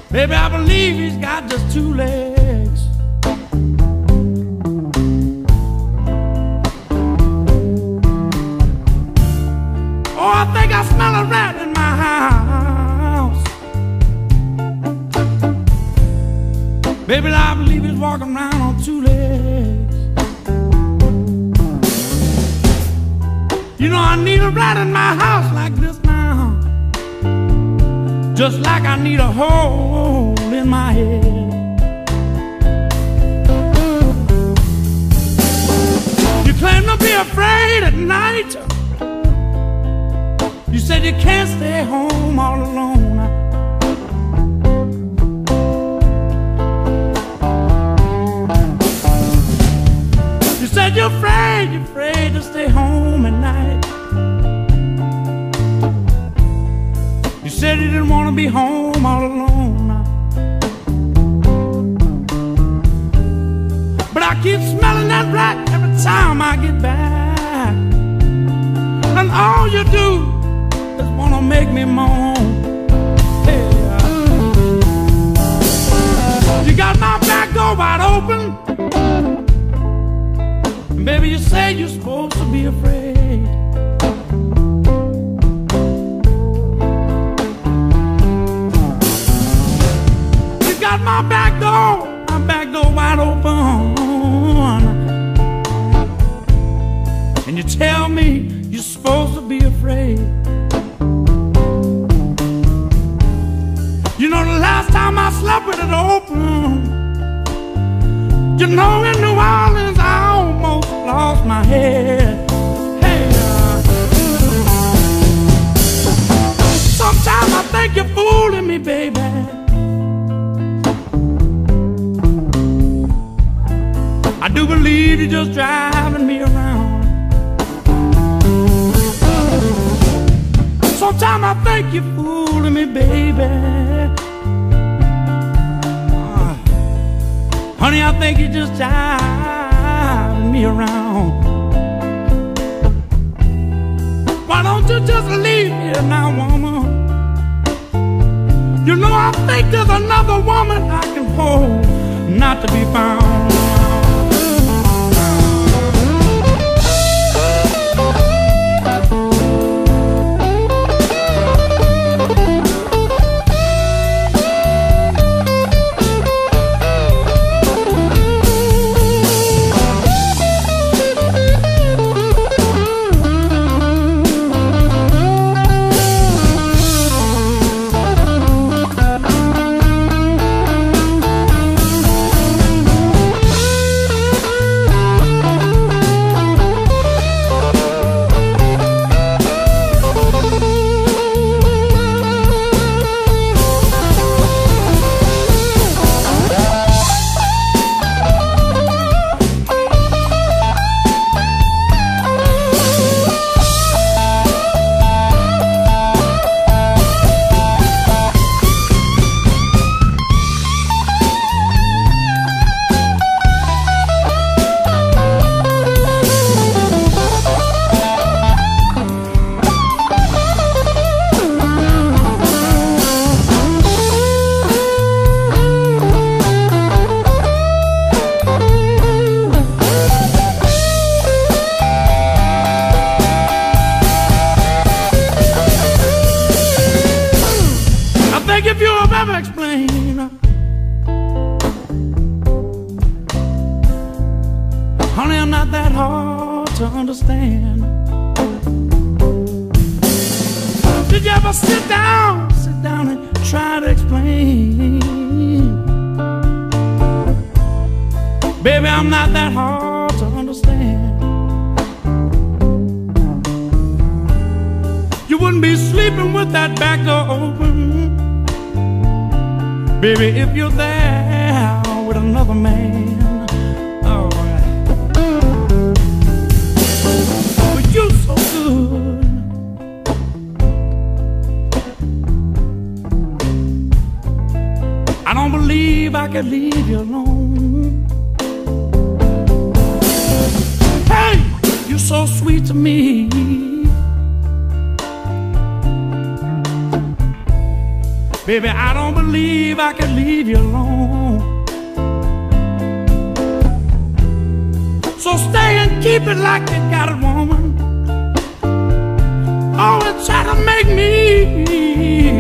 Baby, I believe he's got just two legs. Oh, I think I smell a rat in my house. Baby, I believe he's walking around on two legs. You know I need a rat in my house like this now, just like I need a hole in my head. You claim to be afraid at night. You said you can't stay home all alone. You said you're afraid to stay home at night. You said you didn't want to be home all alone. But I keep smelling that rat every time I get back. And all you do is want to make me moan. Hey, you got my back door wide open. And baby, you say you're supposed to be afraid. Got my back door wide open, and you tell me you're supposed to be afraid. You know the last time I slept with it open, you know in New Orleans I almost lost my head. Hey, sometimes I think you're fooling me, baby. I do believe you're just driving me around. Sometimes I think you're fooling me, baby. Honey, I think you're just driving me around. Why don't you just leave here now, woman? You know I think there's another woman I can hold, not to be found. If you have ever explained, honey, I'm not that hard to understand. Did you ever sit down and try to explain? Baby, I'm not that hard to understand. You wouldn't be sleeping with that back door open, baby, if you're there with another man. Oh, but you're so good. I don't believe I could leave you alone. Hey, you're so sweet to me. Baby, I don't believe I can leave you alone. So stay and keep it like you got it, woman. Always try to make me